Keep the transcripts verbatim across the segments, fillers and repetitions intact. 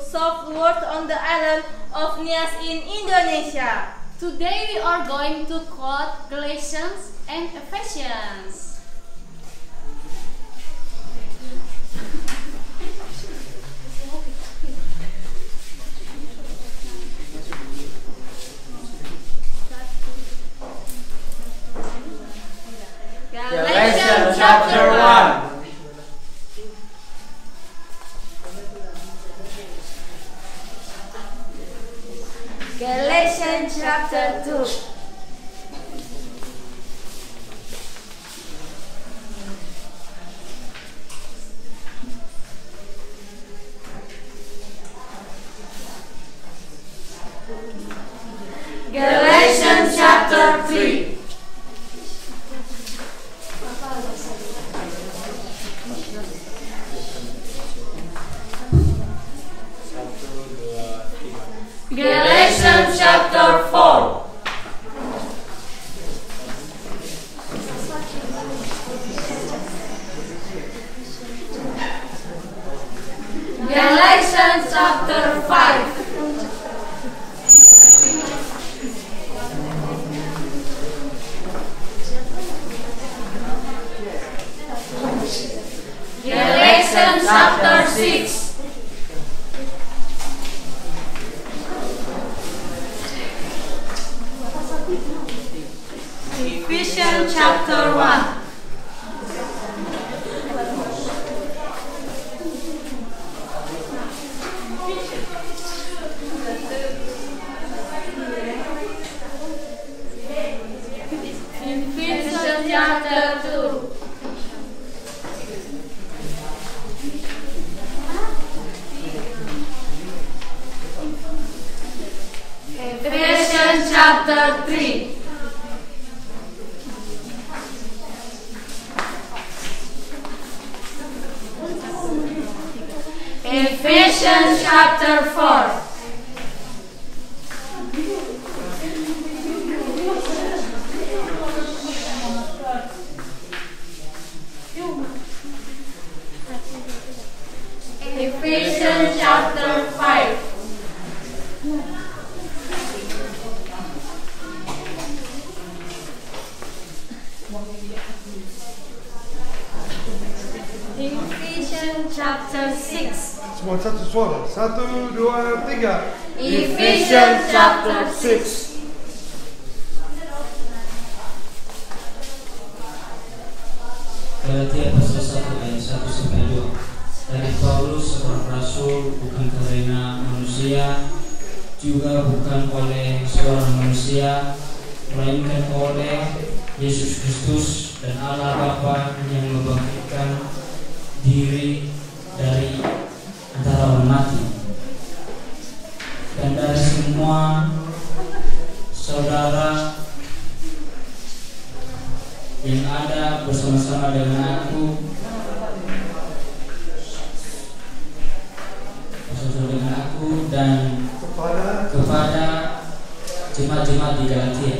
soft world on the island of Nias in Indonesia. Today we are going to quote Galatians and Ephesians. Galatians chapter one. Galatians chapter two. Galatians chapter three. Galatians chapter four. Galatians chapter five. Galatians chapter six. Ephesians chapter one. Ephesians chapter two. Ephesians chapter three. Ephesians chapter four. Ephesians chapter five. Ephesians chapter six. Semua satu suara. Satu, dua, tiga. Ephesians chapter six. Galatia pasal satu ayat satu sampai dua. Dari Paulus seorang rasul, bukan karena manusia, juga bukan oleh seorang manusia, melainkan oleh Yesus Kristus dan Allah Bapa yang membangkitkan diri dari antara orang mati, dan dari semua saudara yang ada bersama-sama dengan aku, bersama dengan aku dan Kepada kepada jemaat-jemaat di Galatia.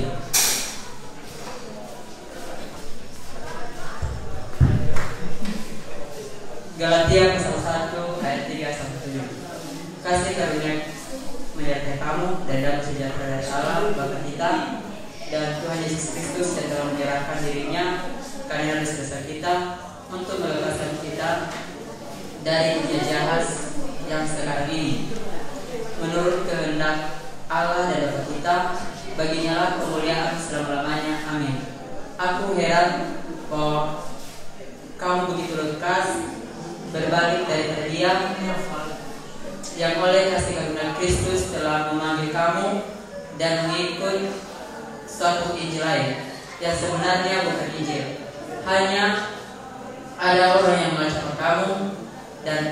Galatia pasal satu ayat tiga sampai tujuh. Kasih karunia menyertai kamu dan damai sejahtera dari Allah Bapa kita dan Tuhan Yesus Kristus yang telah menyerahkan dirinya karena dosa-dosa kita untuk melepaskan kita dari dunia jahat yang sekarang ini. Menurut kehendak Allah dan Bapa kita, baginya lah kemuliaan selama-lamanya. Amin. Aku heran bahwa kamu begitu lekas berbalik daripada Dia yang oleh kasih karunia Kristus telah memanggil kamu dan mengikut suatu Injil lain yang sebenarnya bukan Injil. Hanya ada orang yang mengacaukan kamu dan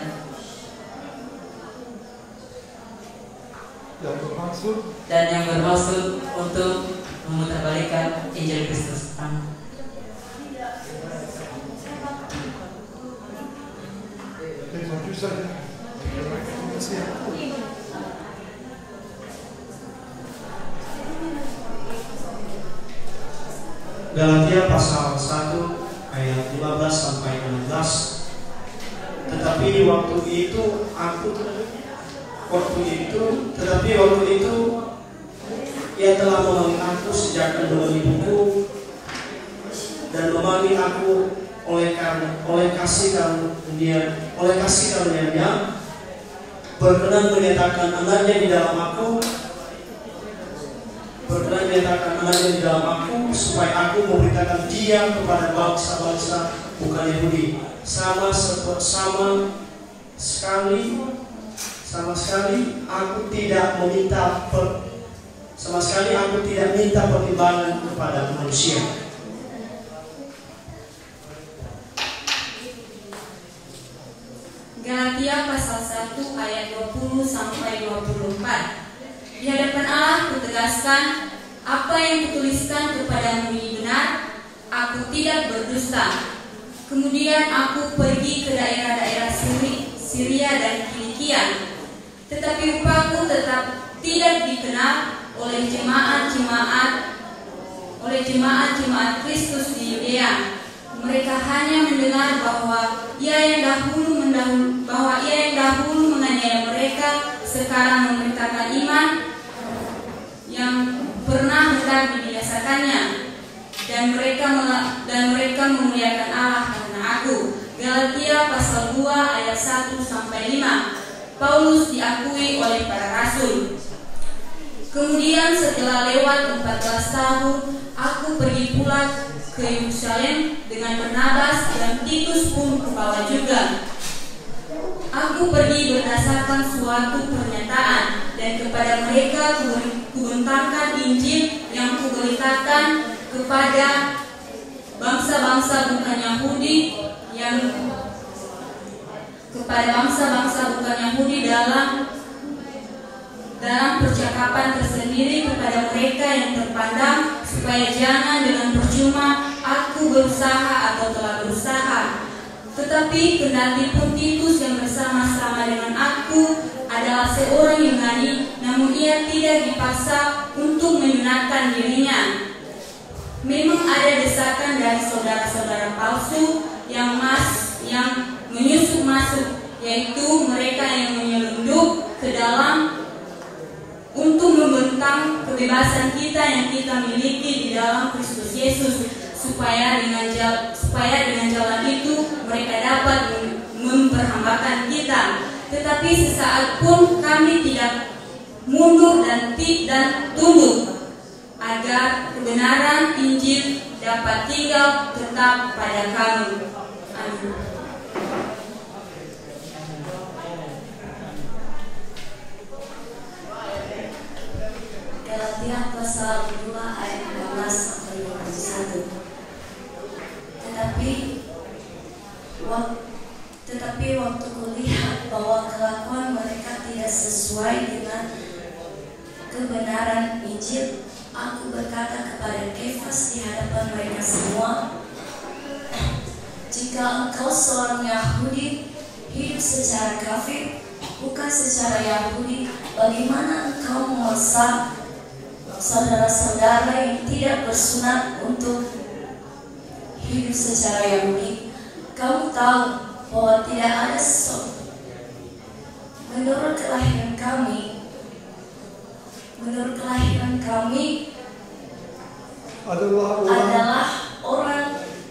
yang bermaksud dan yang bermaksud untuk memutarbalikkan Injil Kristus. Amin. tentu saja. Galatia pasal satu ayat lima belas sampai enam belas. Tetapi waktu itu aku waktu itu, tetapi waktu itu ia telah memanggil aku sejak kandungan ibuku dan memanggil aku oleh karena oleh kasih karunia oleh kasih karunia-Nya berkenan menyatakan anaknya di dalam aku berkenan menyatakan anaknya di dalam aku supaya aku memberitakan dia kepada bangsa-bangsa bukan Yahudi. Sama sama sekali sama sekali aku tidak meminta per, sama sekali aku tidak minta pertimbangan kepada manusia. Galatia pasal satu ayat dua puluh sampai dua puluh empat. Di hadapan Allah kutegaskan, apa yang kutuliskan kepadamu ini benar, aku tidak berdusta. Kemudian aku pergi ke daerah-daerah Syria dan Kilikia, tetapi upahku tetap tidak dikenal oleh jemaat-jemaat oleh jemaat-jemaat Kristus di Yudea. Mereka hanya mendengar bahwa ia yang dahulu mendahulu, bahwa ia yang dahulu menganiaya mereka sekarang memberitakan iman yang pernah hendak dibinasakannya, dan mereka dan mereka memuliakan Allah karena aku. Galatia pasal dua ayat satu sampai lima. Paulus diakui oleh para rasul. Kemudian setelah lewat empat belas tahun, aku pergi pula ke Yerusalem dengan Barnabas dan Titus pun kebawa juga. Aku pergi berdasarkan suatu pernyataan, dan kepada mereka kubentangkan Injil yang kuberitakan kepada bangsa-bangsa bukan Yahudi yang kepada bangsa-bangsa bukan Yahudi dalam dalam percakapan tersendiri kepada mereka yang terpandang, supaya jangan dengan percuma aku berusaha atau telah berusaha. Tetapi kendati pun Titus yang bersama-sama dengan aku adalah seorang Yunani, namun ia tidak dipaksa untuk menyunatkan dirinya. Memang ada desakan dari saudara-saudara palsu yang mas yang menyusup masuk, yaitu mereka yang menyelundup ke dalam untuk membentang kebebasan kita yang kita miliki di dalam Kristus Yesus, supaya dengan jalan, supaya dengan jalan itu mereka dapat memperhambakan kita. Tetapi sesaat pun kami tidak mundur dan dan tunduk, agar kebenaran Injil dapat tinggal tetap pada kami. Amin. Galatia pasal dua ayat dua belas sampai dua puluh satu. Tetapi waktu, tetapi waktu kulihat bahwa kelakuan mereka tidak sesuai dengan kebenaran Injil, aku berkata kepada Kefas di hadapan mereka semua, jika engkau seorang Yahudi hidup secara kafir, bukan secara Yahudi, bagaimana engkau memaksa saudara-saudara yang tidak bersunat untuk hidup secara Yahudi? Kamu tahu bahwa tidak ada sesuatu menurut kelahiran kami menurut kelahiran kami adalah orang, adalah orang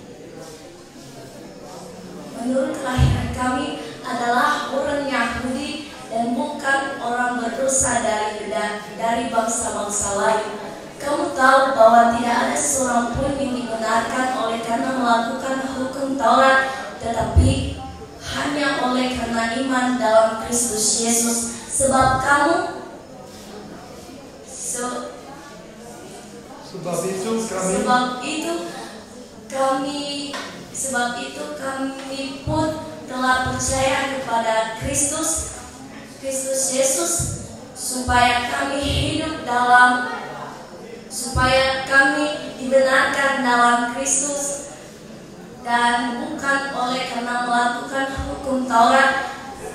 menurut kelahiran kami adalah orang Yahudi dan bukan orang berdosa dari dari bangsa-bangsa lain. Kamu tahu bahwa tidak ada seorang pun yang dibenarkan oleh karena melakukan hukum Taurat, tetapi hanya oleh karena iman dalam Kristus Yesus. Sebab kamu so, sebab itu kami sebab itu kami sebab itu kami pun telah percaya kepada Kristus Kristus Yesus, supaya kami hidup dalam supaya kami dibenarkan dalam Kristus dan bukan oleh karena melakukan hukum Taurat.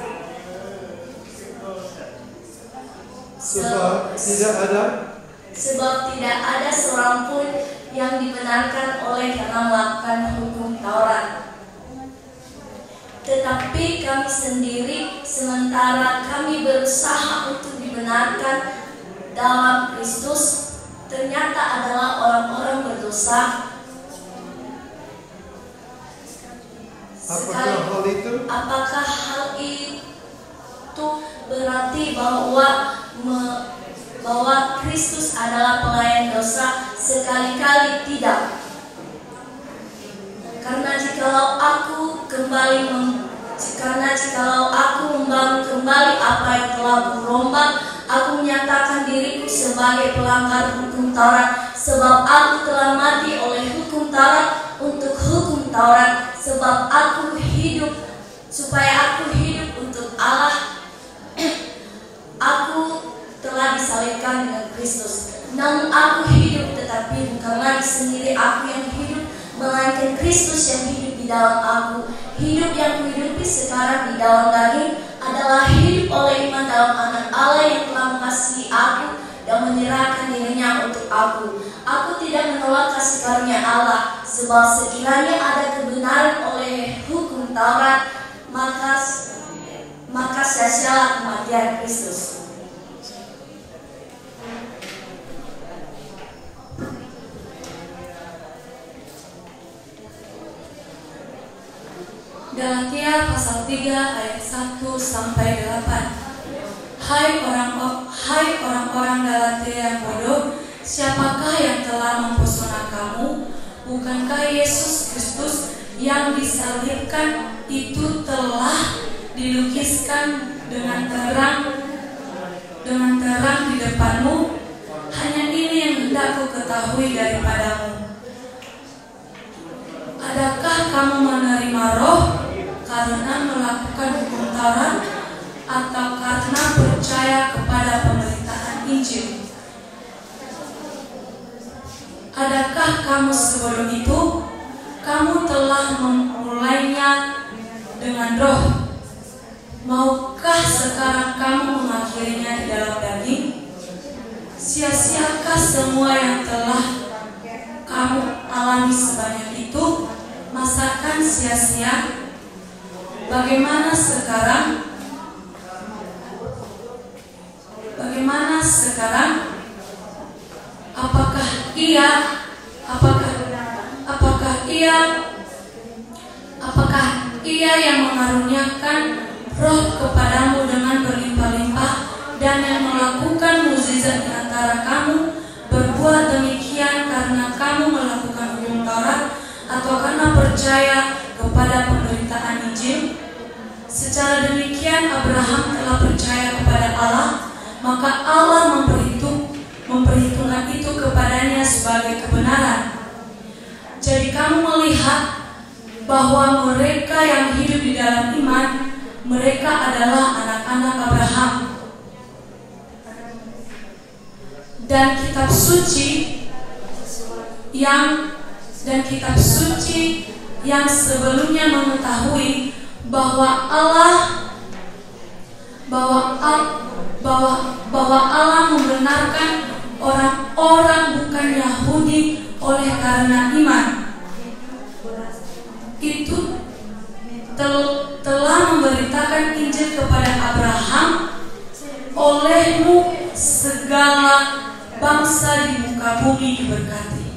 sebab tidak ada sebab tidak ada seorang pun yang dibenarkan oleh karena melakukan hukum Taurat. Tetapi kami sendiri, sementara kami berusaha dibenarkan dalam Kristus ternyata adalah orang-orang berdosa. Apakah hal itu? Apakah hal itu berarti bahwa me, bahwa Kristus adalah pelayan dosa? Sekali-kali tidak. Karena jikalau aku kembali mem, karena jikalau aku membangun kembali apa yang telah kurombak, aku menyatakan diriku sebagai pelanggar hukum Taurat, sebab aku telah mati oleh hukum Taurat untuk hukum Taurat, sebab aku hidup supaya aku hidup untuk Allah. Aku telah disalibkan dengan Kristus. Namun aku hidup, tetapi bukan lagi sendiri aku yang hidup, melainkan Kristus yang hidup di dalam aku. Hidup yang kuhidupi sekarang di dalam daging adalah hidup oleh iman dalam Anak Allah yang telah mengasihi aku dan menyerahkan dirinya untuk aku. Aku tidak menolak kasih karunia Allah, sebab sekiranya ada kebenaran oleh hukum Taurat, maka maka sia-sialah kematian Kristus. Galatia pasal tiga ayat satu sampai delapan. Hai orang hai orang-orang Galatia yang bodoh, siapakah yang telah mempesona kamu? Bukankah Yesus Kristus yang disalibkan itu telah dilukiskan dengan terang dengan terang di depanmu? Hanya ini yang hendak ku ketahui daripadamu. Adakah kamu menerima Roh karena melakukan hukum Taurat atau karena percaya kepada pemberitaan Injil? Adakah kamu sebodoh itu? Kamu telah memulainya dengan Roh. Maukah sekarang kamu mengakhirinya di dalam daging? Sia-siakah semua yang telah kamu alami sebanyak itu? Masakan sia-sia? Bagaimana sekarang? Bagaimana sekarang? Apakah ia? Apakah? Apakah ia? Apakah ia yang mengaruniakan Roh kepadamu dengan berlimpah-limpah dan yang melakukan mukjizat di antara kamu berbuat demikian karena kamu melakukan hukum Taurat atau karena percaya kepada pemberitaan Injil? Secara demikian Abraham telah percaya kepada Allah, maka Allah memperhitung memperhitungkan itu kepadanya sebagai kebenaran. Jadi kamu melihat bahwa mereka yang hidup di dalam iman, mereka adalah anak-anak Abraham. Dan kitab suci yang dan kitab suci yang sebelumnya mengetahui bahwa Allah bahwa bahwa bahwa Allah membenarkan orang-orang bukan Yahudi oleh karena iman. Itu tel, telah memberitakan Injil kepada Abraham, olehmu segala bangsa di muka bumi diberkati.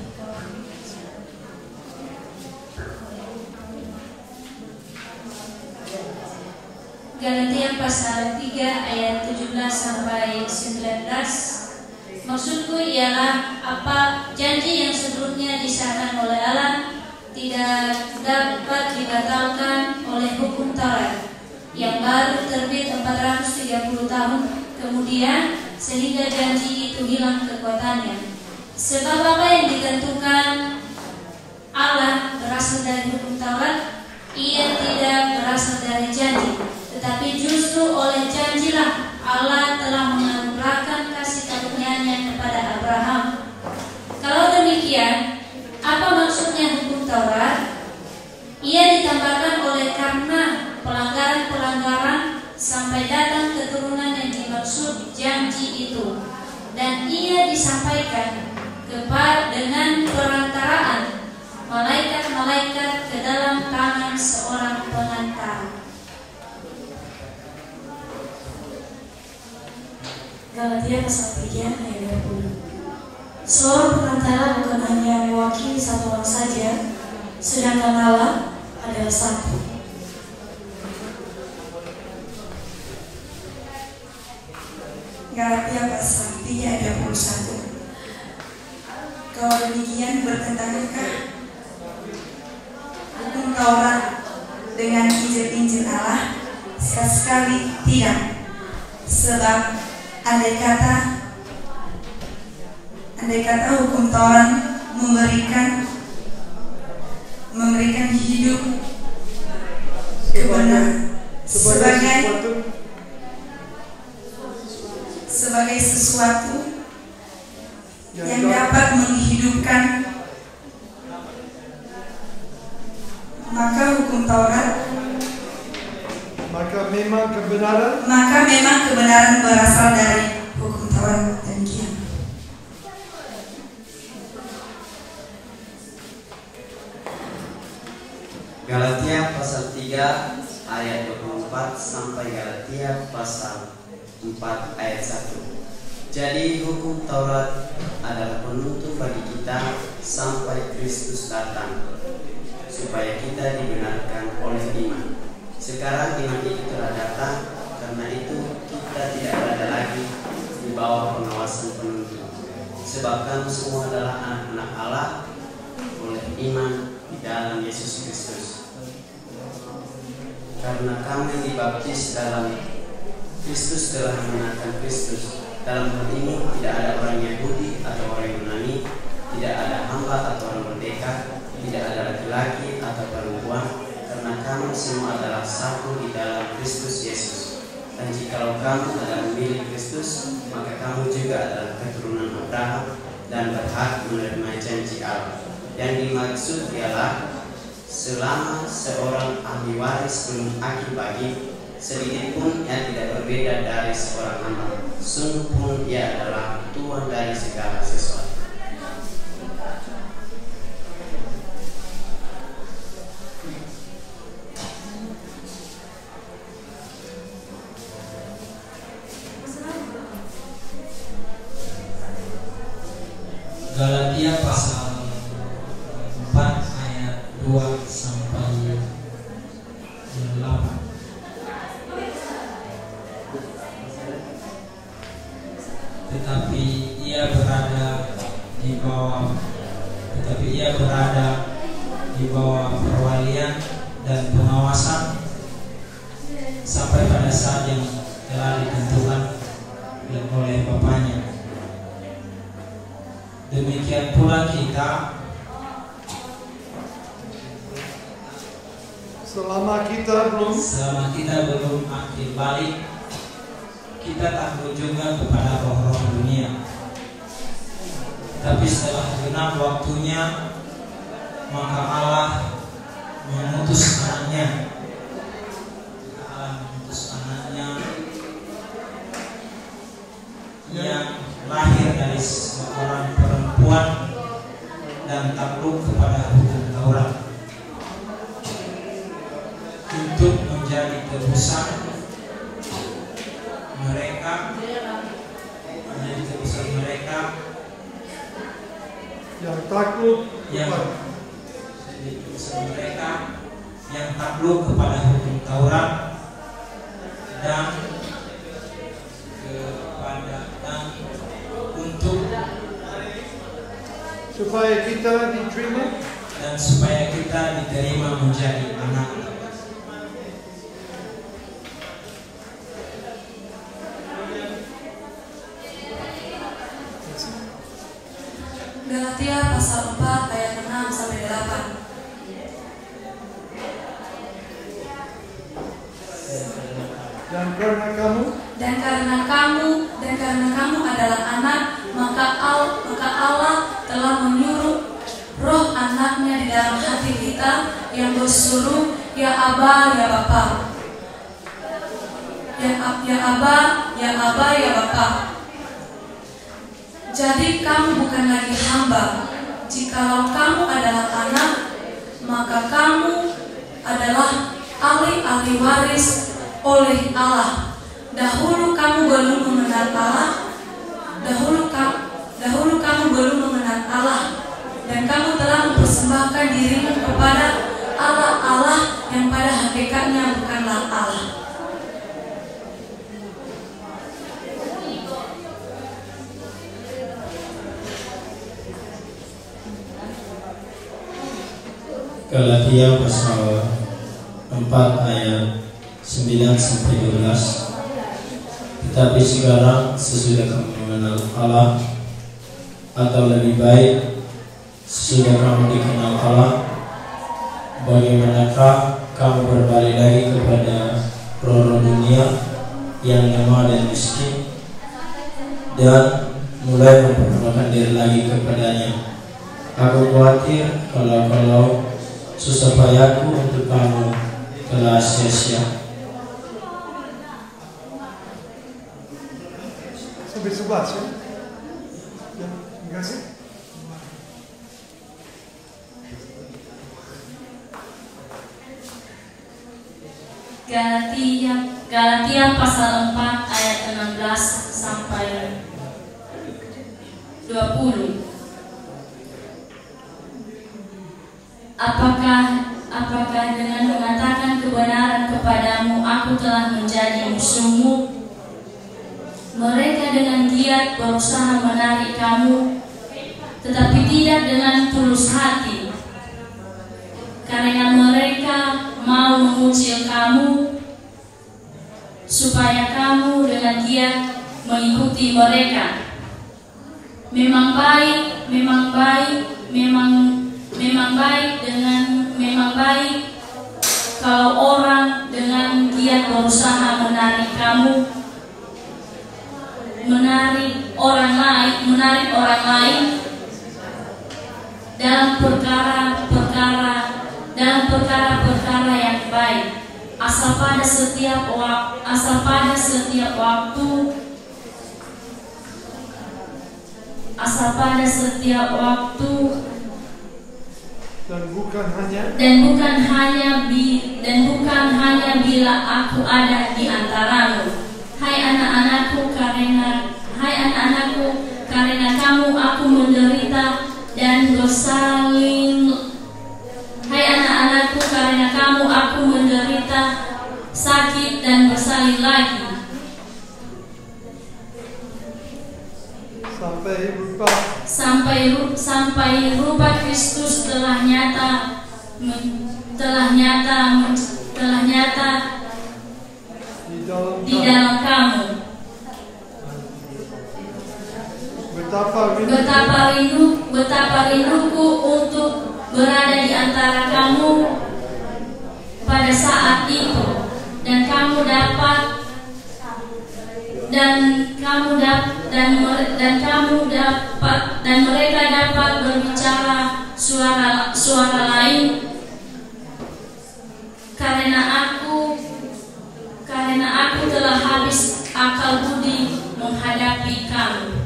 Galatia pasal tiga ayat tujuh belas sampai sembilan belas. Maksudku ialah apa janji yang sebelumnya disahkan oleh Allah tidak dapat dibatalkan oleh hukum Taurat yang baru terbit empat ratus tiga puluh tahun kemudian sehingga janji itu hilang kekuatannya. Sebab apa yang ditentukan Allah berasal dari hukum Taurat, ia tidak berasal dari janji, tetapi justru oleh janjilah Allah telah menganugerahkan kasih karunia-Nya kepada Abraham. Kalau demikian, apa maksudnya hukum Taurat? Ia ditambahkan oleh karena pelanggaran-pelanggaran sampai datang keturunan yang dimaksud janji itu, dan ia disampaikan kepada dengan perantaraan malaikat-malaikat ke dalam tangan seorang pengantar. Galatia pasal tiga ayat dua puluh. Seluruh perantara bukan hanya mewakili satu orang saja, sedangkan Allah adalah satu. Galatia pasal tiga ayat dua puluh satu. Kalau demikian bertentangankah hukum Taurat dengan Injil-Injil Allah? Sekali tidak. Sebab andai kata andai kata hukum Taurat memberikan memberikan hidup kebenar sebagai sebagai sesuatu yang dapat menghidupkan, maka hukum Taurat maka memang kebenaran maka memang kebenaran berasal dari hukum Taurat. Demikian. Galatia pasal tiga ayat dua puluh empat sampai Galatia pasal empat ayat satu. Jadi hukum Taurat adalah penuntut bagi kita sampai Kristus datang, supaya kita dibenarkan oleh iman. Sekarang iman itu telah datang, karena itu kita tidak berada lagi di bawah pengawasan penuntut. Sebab kamu semua adalah anak-anak Allah oleh iman di dalam Yesus Kristus. Karena kamu yang dibaptis dalam Kristus telah mengenalkan Kristus. Dalam hal ini tidak ada orang Yahudi atau orang Yunani, tidak ada hamba atau orang merdeka, tidak ada laki-laki atau perempuan, karena kamu semua adalah satu di dalam Kristus Yesus. Dan jikalau kamu adalah milik Kristus, maka kamu juga adalah keturunan Abraham dan berhak menerima janji Allah. Yang dimaksud ialah selama seorang ahli waris belum aki-bagi, sedikit pun ia tidak berbeda dari seorang hamba. Sungguh pun ia adalah Tuhan dari segala sesuatu. Galatia pasal empat ayat dua sampai delapan. Tetapi ia berada di bawah tetapi ia berada di bawah perwalian dan pengawasan sampai pada saat yang telah ditentukan oleh Bapaknya. Demikian pula kita, selama kita belum selama kita belum akhir balik, kita takut juga kepada roh-roh dunia. Tapi setelah genap waktunya, maka Allah mengutus anaknya. Allah mengutus anaknya yang lahir dari seorang perempuan dan takluk kepada hukum Taurat, untuk menjadi tebusan mereka menjadi tebusan mereka yang takluk yang menjadi tebusan mereka yang takluk kepada hukum Taurat dan kepada dan untuk supaya kita diterima dan supaya kita diterima menjadi anak. Galatia pasal empat ayat enam sampai delapan. dan karena kamu Dan karena kamu dan karena kamu adalah anak, maka Al, maka Allah telah menyuruh Roh anaknya di dalam hati kita yang berseru, ya Aba, ya Bapa. Ya, ya Aba, ya Aba, ya Bapa. Jadi kamu bukan lagi hamba. Jikalau kamu adalah anak, maka kamu adalah ahli-ahli waris oleh Allah. Dahulu kamu belum mengenal Allah, Galatia pasal empat ayat sembilan sampai dua belas. Tetapi sekarang sesudah kamu mengenal Allah, atau lebih baik sesudah kamu dikenal Allah, bagaimanakah kamu berbalik lagi kepada roh-roh dunia yang lemah dan miskin, dan mulai memperkenalkan diri lagi kepadanya? Aku khawatir kalau-kalau susah payahku untuk kamu telah sia-sia. Sampai sebelas ya. Ya, terima kasih. Galatia Galatia pasal empat ayat enam belas sampai dua puluh. Apakah apakah dengan mengatakan kebenaran kepadamu aku telah menjadi musuhmu? Mereka dengan giat berusaha menarik kamu, tetapi tidak dengan tulus hati. Karena mereka mau mengucil kamu, supaya kamu dengan giat mengikuti mereka. Memang baik, memang baik, memang memang baik dengan memang baik kalau orang dengan giat berusaha menarik kamu, menarik orang lain, menarik orang lain dalam perkara-perkara dalam perkara-perkara yang baik, asal pada setiap waktu, asal pada setiap waktu, asal pada setiap waktu, dan bukan hanya dan bukan hanya bi dan bukan hanya bila aku ada di antaramu. Hai anak-anakku, karena hai anak-anakku, karena kamu aku menderita dan bersaling. Hai anak-anakku, karena kamu aku menderita, sakit dan bersalin lagi, sampai rupa sampai sampai rupa Kristus telah nyata telah nyata telah nyata di dalam, di dalam kamu. Betapa rindu, Betapa rindu betapa rinduku untuk berada di antara kamu pada saat itu, dan kamu dapat dan kamu dapat dan dan kamu dapat dan mereka dapat berbicara suara suara lain, karena aku karena aku telah habis akal budi menghadapi kamu.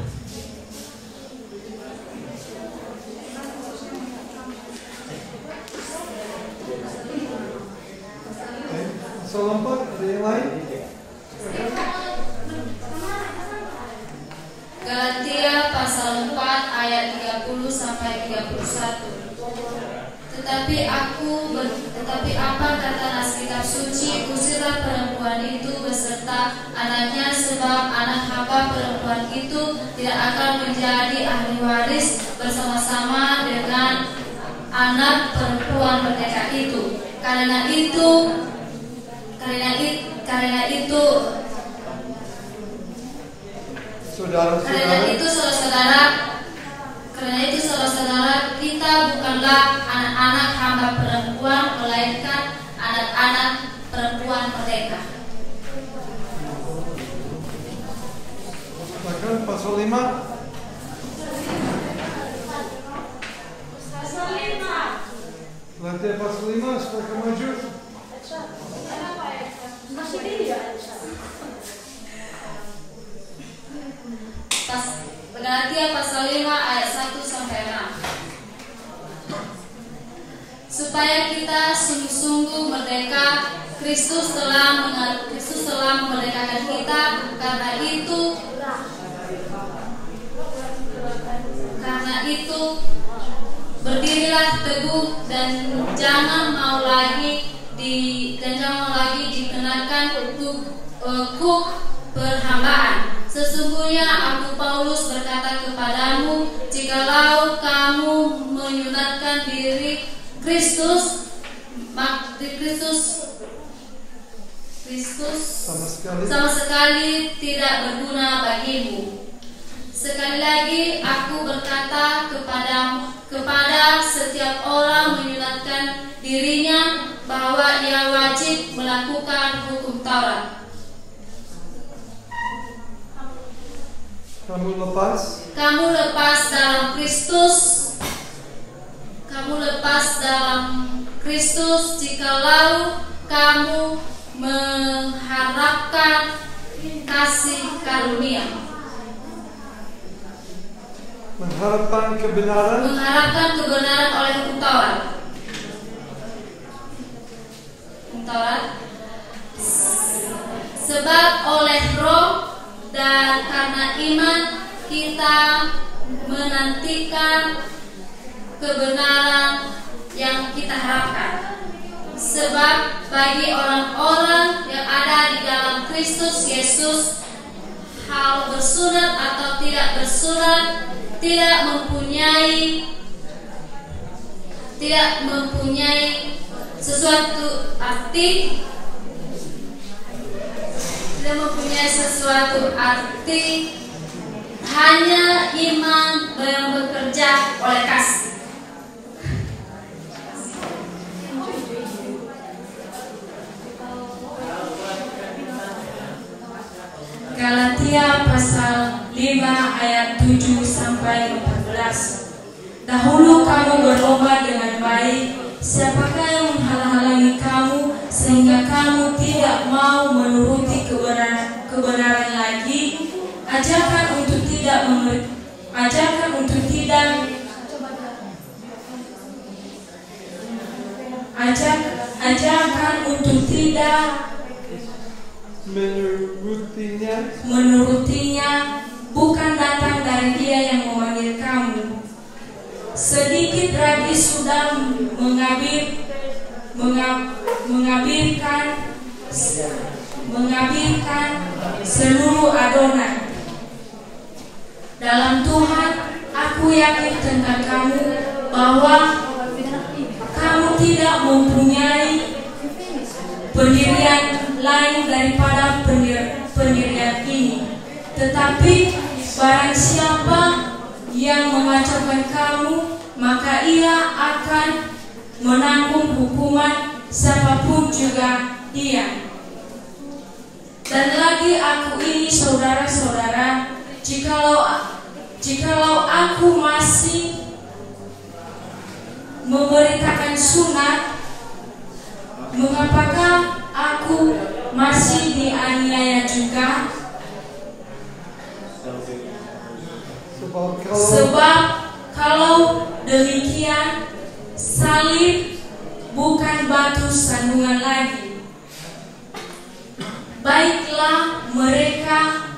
pasal empat, ada yang lain? Galatia pasal empat ayat tiga puluh sampai tiga puluh satu. Tetapi aku ber, tetapi apa kata nas kitab suci, usirlah perempuan itu beserta anaknya, sebab anak hamba perempuan itu tidak akan menjadi ahli waris bersama-sama dengan anak perempuan merdeka itu. Karena itu karena itu karena itu Saudara-saudara, Karena itu saudara-saudara, karena itu saudara-saudara, kita bukanlah anak-anak hamba perempuan, melainkan anak-anak perempuan merdeka. Bahkan pasal lima. Pasal lima. Galatia pasal lima, silakan maju. Masih dia. Pas Galatia pasal lima ayat satu sampai enam. Supaya kita sungguh-sungguh merdeka, Kristus telah Kristus telah memerdekakan kita. Karena itu Karena itu berdirilah teguh dan jangan mau lagi di dan jangan lagi dikenakan untuk uh, perhambaan. Sesungguhnya aku Paulus berkata kepadamu, jikalau kamu menyunatkan diri Kristus mak Kristus Kristus sama sekali, sama sekali tidak berguna bagimu. Sekali lagi aku berkata kepada kepada setiap orang menyunatkan dirinya bahwa ia wajib melakukan hukum Taurat. kamu lepas, Kamu lepas dalam Kristus. Kamu lepas dalam Kristus jikalau kamu mengharapkan kasih karunia, mengharapkan kebenaran, mengharapkan kebenaran oleh hukum Taurat. Hukum Taurat. Sebab oleh Roh dan karena iman kita menantikan kebenaran yang kita harapkan. Sebab bagi orang-orang yang ada di dalam Kristus Yesus, hal bersunat atau tidak bersunat tidak mempunyai tidak mempunyai sesuatu arti tidak mempunyai sesuatu arti hanya iman yang bekerja oleh kasih. Galatia pasal lima ayat tujuh sampai empat belas. Dahulu kamu berlomba dengan baik, siapakah yang menghalang-halangi kamu sehingga kamu tidak mau menuruti kebenaran, kebenaran lagi? Ajarkan untuk tidak memer, ajarkan untuk tidak ajak, ajarkan untuk tidak menurutinya, menurutinya bukan datang dari Dia yang memanggil kamu. Sedikit lagi sudah mengabir, mengab, mengabirkan, mengabirkan seluruh adonan. Dalam Tuhan, aku yakin tentang kamu bahwa kamu tidak mempunyai pendirian lain daripada pendirian ini. Tetapi barang siapa yang mengacaukan kamu, maka ia akan menanggung hukuman, siapapun juga dia. Dan lagi aku ini saudara-saudara, jikalau jikalau aku masih memberitakan sunat, mengapakah aku masih dianiaya juga? sebab kalau, Sebab kalau demikian, salib bukan batu sandungan lagi. Baiklah mereka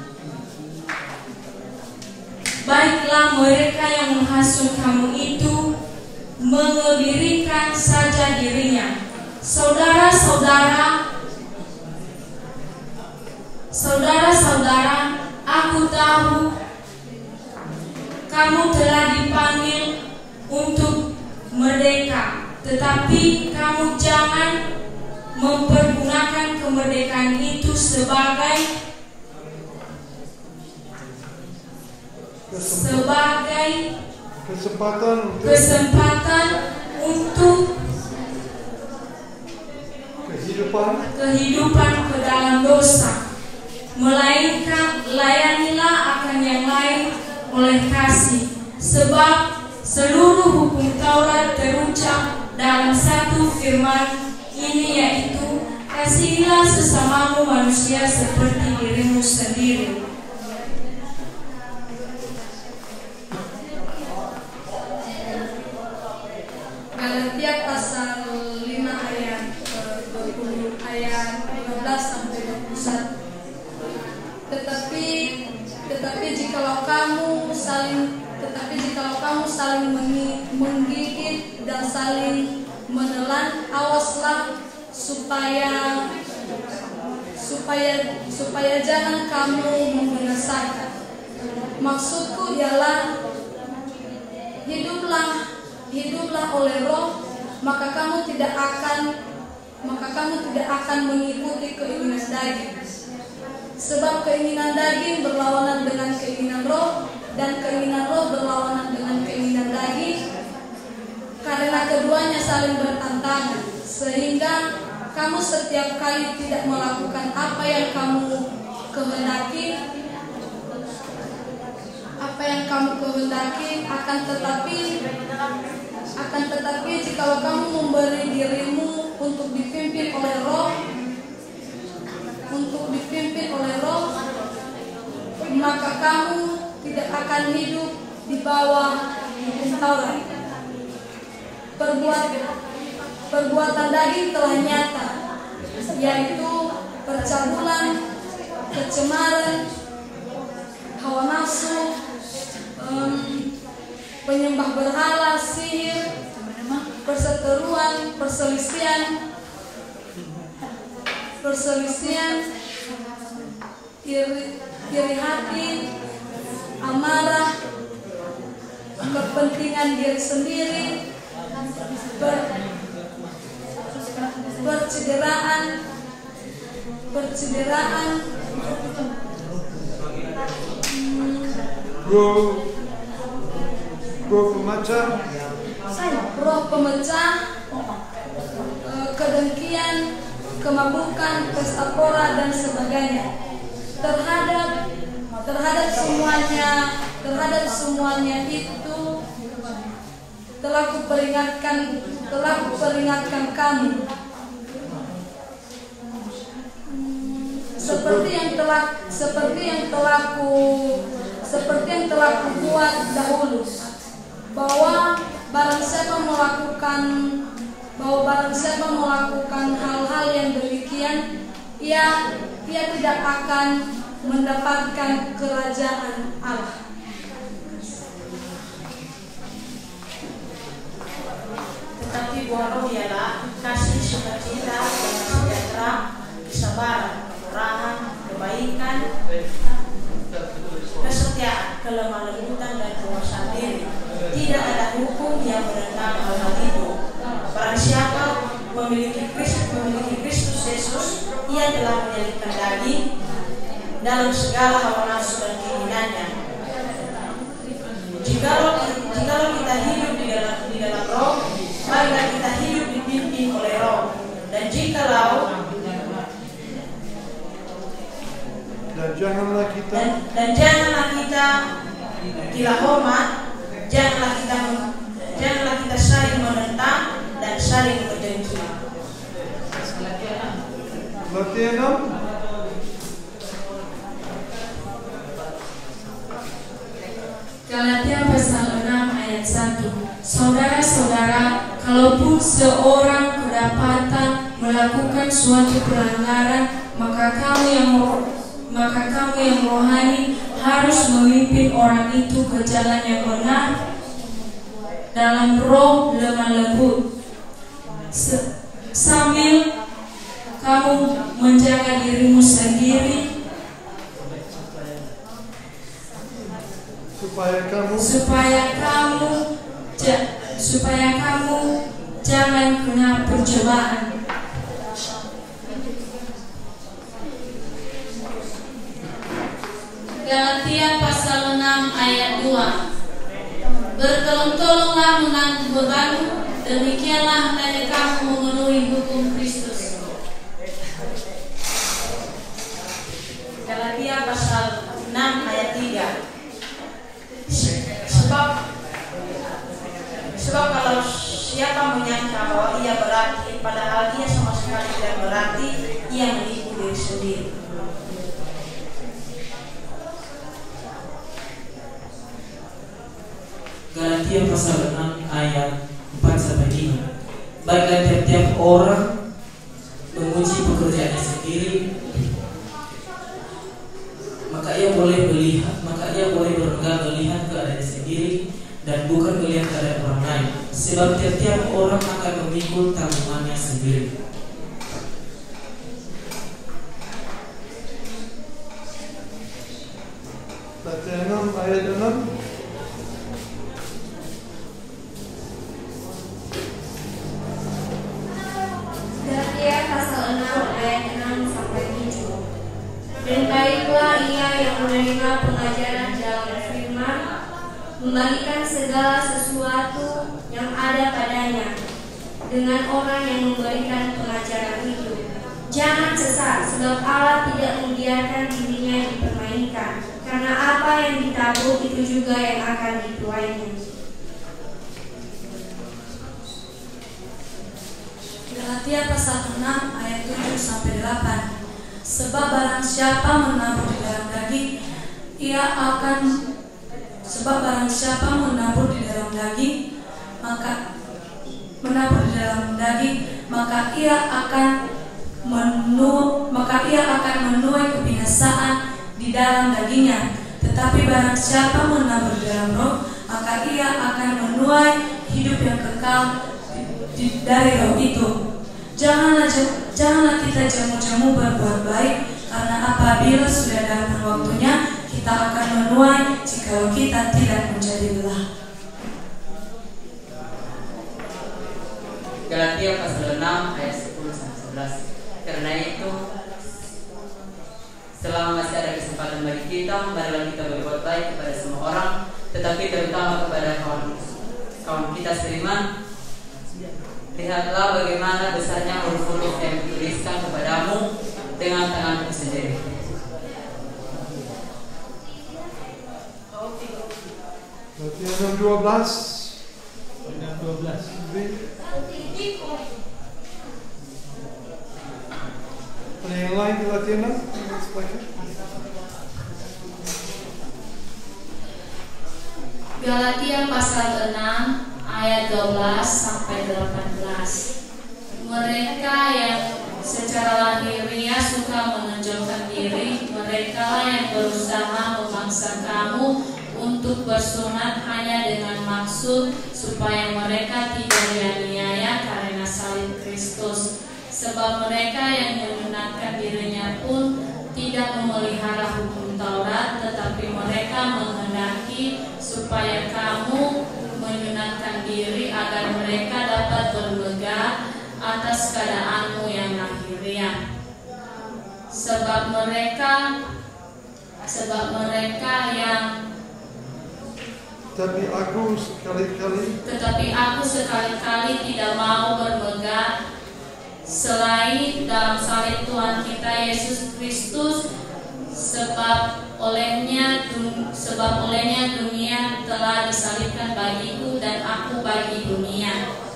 Baiklah mereka yang menghasut kamu itu mengebirikan saja dirinya. Saudara-saudara, saudara-saudara, aku tahu kamu telah dipanggil untuk merdeka, tetapi kamu jangan mempergunakan kemerdekaan itu sebagai sebagai kesempatan untuk, kesempatan untuk kehidupan kehidupan ke dalam dosa, melainkan layanilah akan yang lain oleh kasih. Sebab seluruh hukum Taurat terucap dalam satu firman ini, yaitu kasihilah sesamamu manusia seperti dirimu sendiri. Galatia pasal lima ayat dua puluh ayat lima belas sampai dua puluh satu. Tetapi tetapi jikalau kamu saling tetapi jikalau kamu saling menggigit dan saling menelan, awaslah supaya supaya supaya jangan kamu membinasakan. Maksudku ialah hiduplah hiduplah oleh Roh, maka kamu tidak akan maka kamu tidak akan mengikuti keinginan daging. Sebab keinginan daging berlawanan dengan keinginan roh, dan keinginan roh berlawanan dengan keinginan daging, karena keduanya saling bertentangan, sehingga kamu setiap kali tidak melakukan apa yang kamu kehendaki, apa yang kamu kehendaki, akan tetapi akan tetapi jikalau kamu memberi dirimu untuk dipimpin oleh roh, untuk dipimpin oleh roh, maka kamu tidak akan hidup di bawah hukum Taurat. Perbuat, perbuatan daging telah nyata, yaitu percabulan, kecemaran, hawa nafsu, um, penyembah berhala, sihir, perseteruan, perselisihan, perselisihan, iri, iri hati, amarah, kepentingan diri sendiri, ber, percederaan, percederaan, roh, roh pemecah, roh pemecah, kedengkian, kemabukan, pesta pora dan sebagainya. Terhadap terhadap semuanya, terhadap semuanya itu telah kuperingatkan, telah kuperingatkan kamu. Seperti yang telah seperti yang telah ku seperti yang telah kubuat dahulu, bahwa barang siapa melakukan bahwa barang siapa melakukan hal-hal yang demikian, ia ia tidak akan mendapatkan kerajaan Allah. Tetapi buah roh ialah kasih, sukacita, damai sejahtera, kesabaran, kemurahan, kebaikan, kesetiaan, kelemah lembutan dan penguasaan diri. Tidak ada hukum yang menentang hal-hal itu. Barang siapa memiliki Kristus, memiliki Kristus Yesus, ia telah menyalibkan daging dalam segala hawa nafsu dan keinginannya. Jikalau jikalau kita hidup di dalam di dalam roh, maka kita hidup dipimpin oleh roh. Dan jikalau dan janganlah kita dan, dan janganlah kita gila hormat, janganlah kita janganlah kita saling menentang dan saling berdengki. Galatia enam Galatia pasal enam ayat satu. Saudara-saudara, kalaupun seorang kedapatan melakukan suatu pelanggaran, maka kamu yang maka kamu yang rohani harus memimpin orang itu ke jalan yang benar dalam roh lemah lembut, sambil kamu menjaga dirimu sendiri supaya kamu supaya kamu ja, supaya kamu jangan kena pencobaan. Galatia pasal enam ayat dua. Bertolong-tolonglah menanggung bebanmu, demikianlah hendaknya kamu memenuhi hukum Kristus. Galatia pasal enam ayat tiga. Sebab sebab kalau siapa menyangka bahwa ia berarti, padahal ia sama sekali tidak berarti, ia menipu diri sendiri. Galatia pasal enam ayat empat sampai lima. Baiklah tiap-tiap orang memuji pekerjaannya sendiri, maka ia boleh melihat, maka ia boleh berbangga melihat keadaannya sendiri dan bukan melihat keadaan orang lain. Sebab tiap-tiap orang akan memikul tanggungannya sendiri. Galatia enam ayat enam. membagikan segala sesuatu yang ada padanya dengan orang yang memberikan pengajaran itu. Jangan sesat, sebab Allah tidak membiarkan dirinya dipermainkan, karena apa yang ditabur itu juga yang akan dituainya. Galatia pasal enam ayat tujuh sampai delapan. Sebab barang siapa menabur di dalam daging, ia akan sebab barang siapa menabur di dalam daging, maka menabur di dalam daging, maka ia akan menu, maka ia akan menuai kebinasaan di dalam dagingnya. Tetapi barang siapa menabur di dalam roh, maka ia akan menuai hidup yang kekal di, dari roh itu. Janganlah janganlah kita jamu-jamu berbuat baik, karena apabila sudah datang waktunya kita akan menuai jikalau kita tidak menjadi belah. Galatia pasal enam ayat sepuluh sampai sebelas. Karena itu, selama masih ada kesempatan bagi kita, marilah kita berbuat baik kepada semua orang, tetapi terutama kepada kawan kawan kita seiman. Lihatlah bagaimana besarnya huruf-huruf yang dituliskan kepadamu dengan tanganku sendiri. Galatia enam dua belas. enam dua belas. Ada yang lain Galatia enam? Galatia pasal enam ayat dua belas sampai delapan belas. Mereka yang secara lahiriah suka menonjolkan diri, mereka yang berusaha memaksa kamu untuk bersunat hanya dengan maksud supaya mereka tidak dianiaya karena salib Kristus. Sebab mereka yang menyunatkan dirinya pun tidak memelihara hukum Taurat, tetapi mereka menghendaki supaya kamu menyunatkan diri agar mereka dapat bermegah atas keadaanmu yang lahiriah. Sebab mereka sebab mereka yang Tetapi aku sekali-kali Tetapi aku sekali-kali tidak mau bermegah selain dalam salib Tuhan kita Yesus Kristus, sebab olehnya sebab olehnya dunia telah disalibkan bagiku dan aku bagi dunia.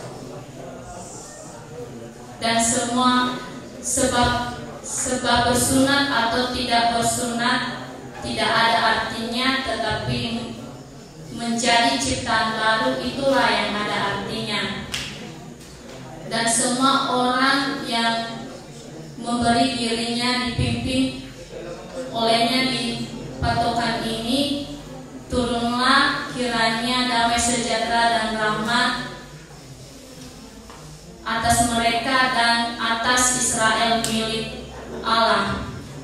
Dan semua sebab sebab bersunat atau tidak bersunat tidak ada artinya, tetapi menjadi ciptaan baru itulah yang ada artinya. Dan semua orang yang memberi dirinya dipimpin olehnya di patokan ini, turunlah kiranya damai sejahtera dan rahmat atas mereka dan atas Israel milik Allah.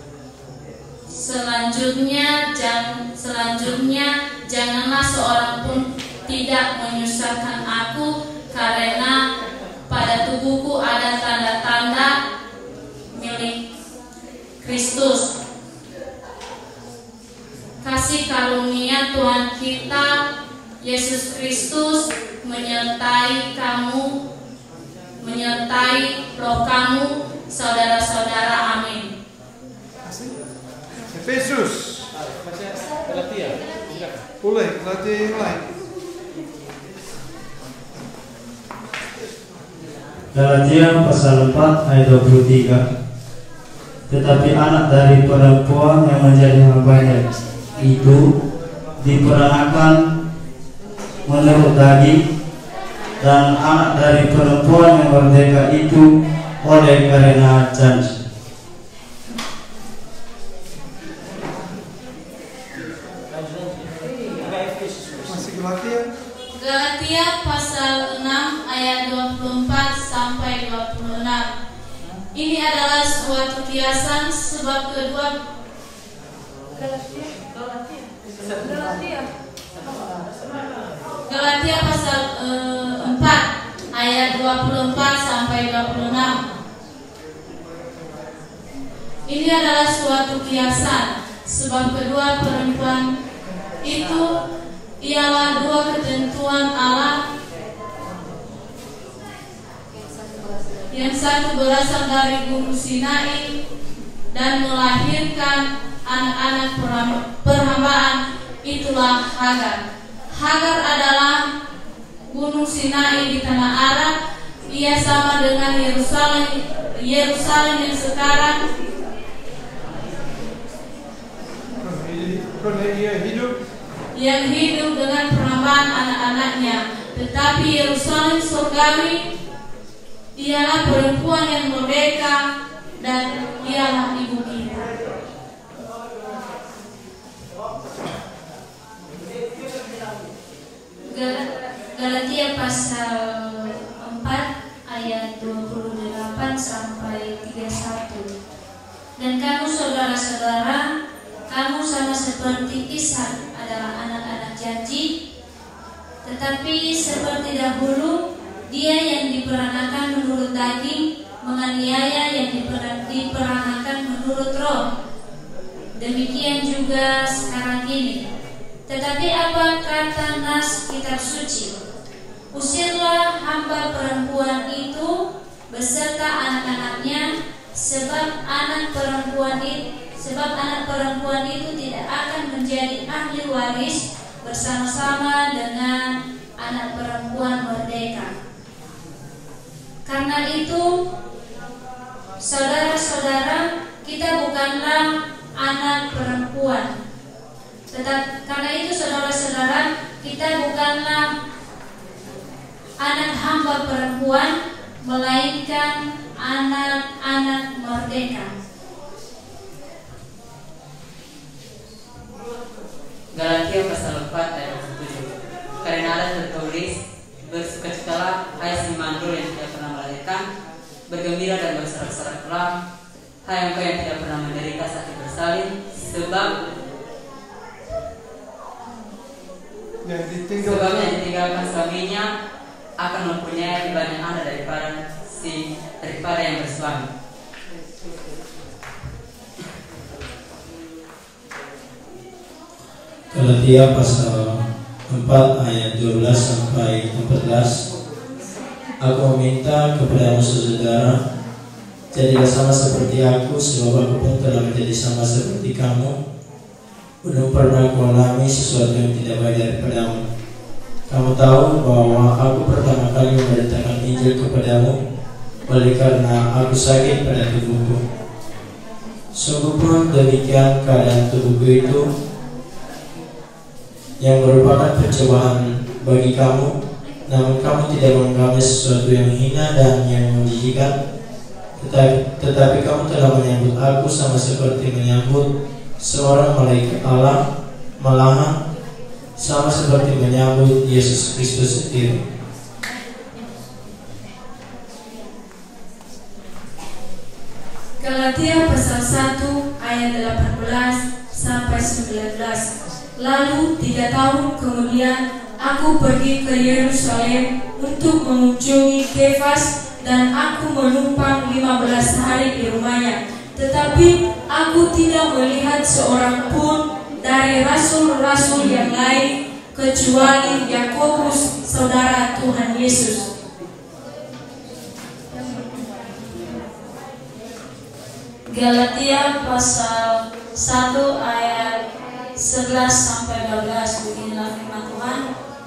Selanjutnya, jan, selanjutnya janganlah seorang pun tidak menyusahkan aku, karena pada tubuhku ada tanda-tanda milik Kristus. Kasih karunia Tuhan kita Yesus Kristus menyertai kamu, menyertai roh kamu, saudara-saudara. Amin. Efesus. Galatia. Boleh, Galatia yang lain. Galatia pasal empat ayat dua puluh tiga. Tetapi anak dari perempuan yang menjadi hambanya itu diperanakan menurut daging, dan anak dari perempuan yang merdeka itu oleh karena janji. Galatia pasal enam ayat dua puluh empat sampai dua puluh enam. Ini adalah suatu kiasan, sebab kedua Galatia Galatia Galatia Galatia pasal uh, empat ayat dua puluh empat sampai dua puluh enam. Ini adalah suatu kiasan, sebab kedua perempuan itu ialah dua ketentuan Allah. Yang satu berasal dari Gunung Sinai dan melahirkan anak-anak perhambaan, itulah Hagar. Hagar adalah Gunung Sinai di tanah Arab. Ia sama dengan Yerusalem, Yerusalem yang sekarang. Yang hidup dengan perhambaan anak-anaknya. Tetapi Yerusalem surgawi ialah perempuan yang merdeka dan ialah ibu kita. Galatia pasal empat ayat dua puluh delapan sampai tiga puluh satu. Dan kamu saudara-saudara, kamu sama seperti Ishak adalah anak-anak janji, tetapi seperti dahulu dia yang diperanakan menurut daging menganiaya yang diperanakan menurut roh. Demikian juga sekarang ini. Tetapi apa kata nas kitab suci? Usirlah hamba perempuan itu beserta anak-anaknya, sebab anak perempuan itu sebab anak perempuan itu tidak akan menjadi ahli waris bersama-sama dengan anak perempuan merdeka. Karena itu, saudara-saudara, kita bukanlah anak perempuan. Tetap, karena itu, saudara-saudara, kita bukanlah anak hamba perempuan, melainkan anak-anak merdeka. Galatia pasal empat ayat tujuh. Karena ada tertulis, bersukacitalah hai si mandul yang tidak pernah melahirkan, bergembira dan bersorak-soraklah hai engkau yang tidak pernah menderita sakit bersalin, sebab yang ditinggalkan, sebab yang ditinggalkan suaminya akan mempunyai banyak anak daripada si daripada yang bersuami. Galatia pasal empat ayat dua belas sampai empat belas. Aku meminta kepadamu saudara, jadilah sama seperti aku, sebab aku pun telah menjadi sama seperti kamu. Belum pernah kualami sesuatu yang tidak baik daripadamu. Kamu tahu bahwa aku pertama kali memberitakan Injil kepadamu, oleh karena aku sakit pada tubuhku. Sungguh pun demikian keadaan tubuhku itu, yang merupakan pencobaan bagi kamu, namun kamu tidak menganggapnya sesuatu yang hina dan yang menjijikan, tetapi, tetapi kamu telah menyambut aku sama seperti menyambut seorang malaikat Allah, malahan sama seperti menyambut Yesus Kristus sendiri. Galatia pasal satu ayat delapan belas sampai sembilan belas. Lalu tiga tahun kemudian aku pergi ke Yerusalem untuk mengunjungi Kefas, dan aku menumpang lima belas hari di rumahnya. Tetapi aku tidak melihat seorang pun dari rasul-rasul yang lain kecuali Yakobus, saudara Tuhan Yesus. Galatia pasal satu ayat sebelas sampai dua belas. Beginilah firman Tuhan.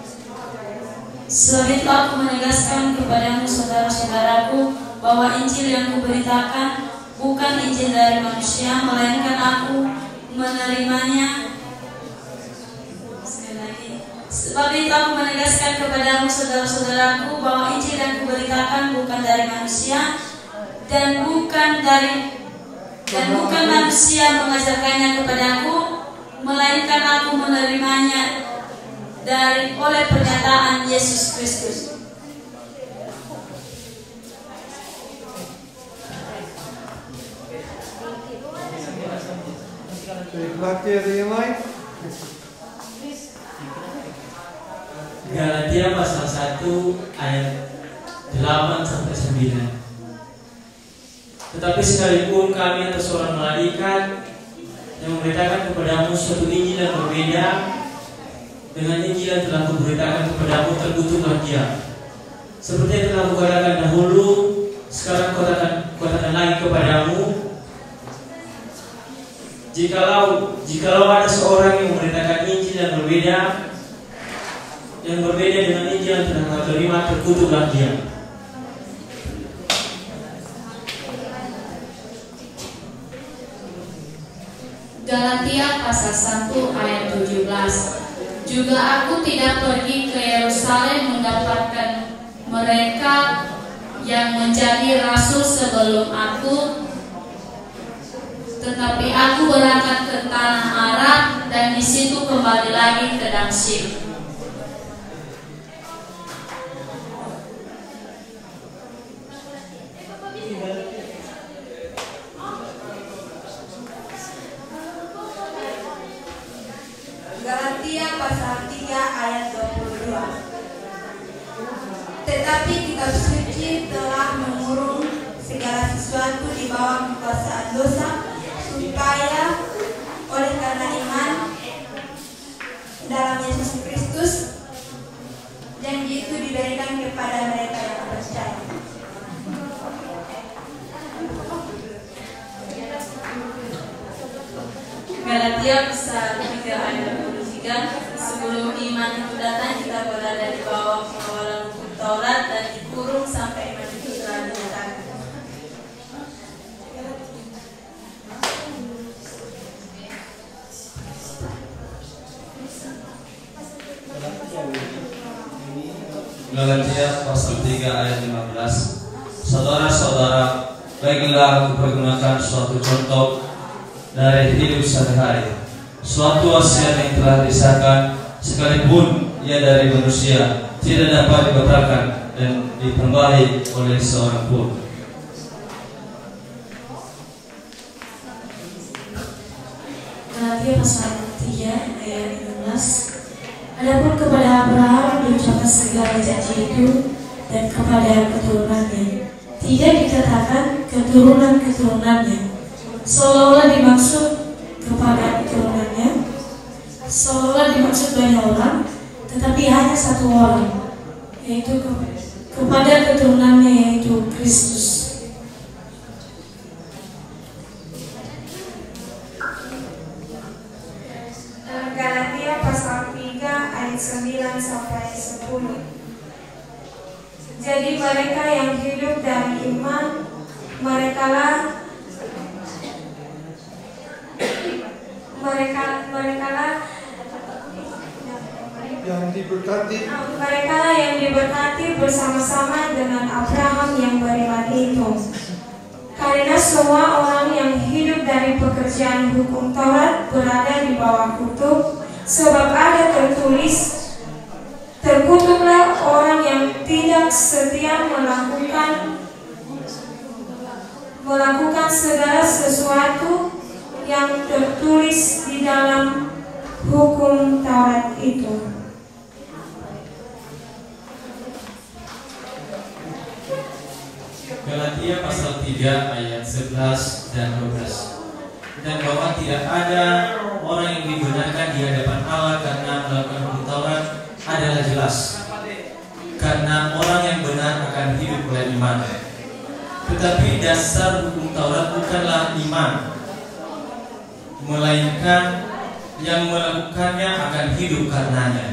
Sebab itu aku menegaskan kepadamu saudara-saudaraku bahwa Injil yang kuberitakan bukan Injil dari manusia, melainkan aku menerimanya. Sekali lagi. Sebab itu aku menegaskan kepadamu saudara-saudaraku bahwa Injil yang kuberitakan bukan dari manusia, dan bukan dari dan bukan manusia mengajarkannya kepadaku, melainkan aku menerimanya dari oleh pernyataan Yesus Kristus. Galatia pasal satu ayat delapan sampai sembilan. Tetapi sekalipun kami atau seorang malaikat yang memberitakan kepadamu suatu Injil yang berbeda dengan Injil yang telah kuberitakan kepadamu, terkutuklah dia. Seperti yang telah kukatakan dahulu, sekarang kukatakan, kukatakan lagi kepadamu, jikalau jikalau ada seorang yang memberitakan Injil yang berbeda, yang berbeda dengan Injil yang telah kau terima, terkutuklah dia. Galatia pasal satu ayat tujuh belas. Juga aku tidak pergi ke Yerusalem mendapatkan mereka yang menjadi rasul sebelum aku, tetapi aku berangkat ke tanah Arab dan di situ kembali lagi ke Damsyik. Galatia pasal tiga ayat dua puluh dua. Tetapi kitab suci telah mengurung segala sesuatu di bawah kekuasaan dosa, supaya oleh karena iman dalam Yesus Kristus janji itu diberikan kepada mereka yang percaya. Galatia pasal tiga ayat dua puluh tiga. Sebelum iman itu datang, kita berada di bawah pengawalan hukum Taurat dan dikurung sampai iman itu telah dinyatakan. Galatia pasal tiga ayat lima belas. Saudara-saudara, baiklah aku pergunakan suatu contoh dari hidup sehari-hari, suatu wasiat yang telah disahkan, sekalipun ia dari manusia, tidak dapat dibatalkan dan diperbaiki oleh seorang pun. Galatia pasal tiga ayat lima belas. Adapun kepada Abraham diucapkan segala janji itu dan kepada keturunannya, tidak dikatakan keturunan-keturunannya, seolah-olah dimaksud kepada keturunannya, seolah-olah dimaksud banyak orang, tetapi hanya satu orang, yaitu ke kepada keturunannya, yaitu Kristus. Galatia pasal tiga ayat sembilan sampai sepuluh. Jadi mereka yang hidup dari iman, merekalah mereka merekalah yang diberkati merekalah yang diberkati bersama-sama dengan Abraham yang beriman itu. Karena semua orang yang hidup dari pekerjaan hukum Taurat berada di bawah kutuk, sebab ada tertulis, terkutuklah orang yang tidak setia melakukan melakukan segala sesuatu yang tertulis di dalam hukum Taurat itu. Galatia pasal tiga ayat sebelas dan dua belas. Dan bahwa tidak ada orang yang dibenarkan di hadapan Allah karena melakukan hukum Taurat adalah jelas, karena orang yang benar akan hidup oleh iman. Tetapi dasar hukum Taurat bukanlah iman, melainkan yang melakukannya akan hidup karenanya.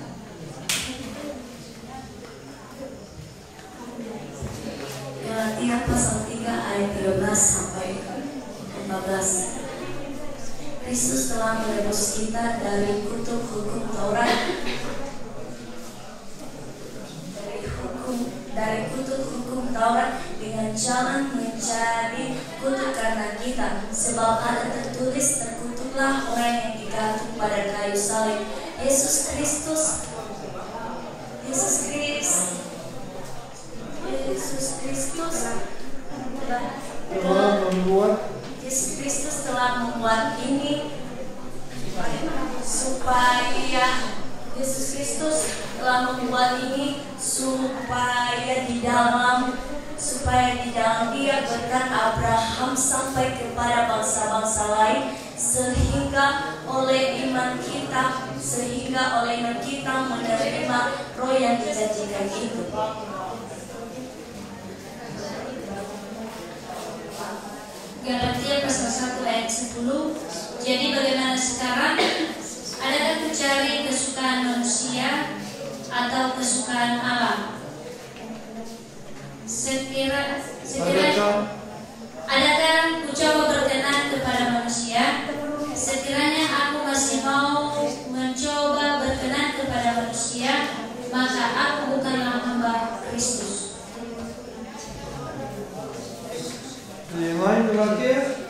Galatia pasal tiga ayat tiga belas sampai empat belas. Kristus telah menebus kita dari kutuk hukum Taurat, dari hukum dari kutuk hukum Taurat dengan jalan menjadi kutuk karena kita, sebab ada tertulis, terkutuklah orang yang digantung pada kayu salib. Yesus Kristus Yesus Kristus Yesus Kristus telah membuat Yesus Kristus telah membuat ini supaya Yesus Kristus telah membuat ini supaya di dalam supaya di dalam Dia berkat Abraham sampai kepada bangsa-bangsa lain, sehingga oleh iman kita sehingga olehnya kita menerima roh yang dijanjikan itu. Galatia pasal satu ayat sepuluh. Jadi bagaimana sekarang? Adakah mencari kesukaan manusia atau kesukaan Allah? Sekira, sekira, adakah ku coba berkenan kepada manusia? Sekiranya aku masih mau mencoba berkenan kepada manusia, maka aku bukanlah hamba Kristus. Yang lain terakhir.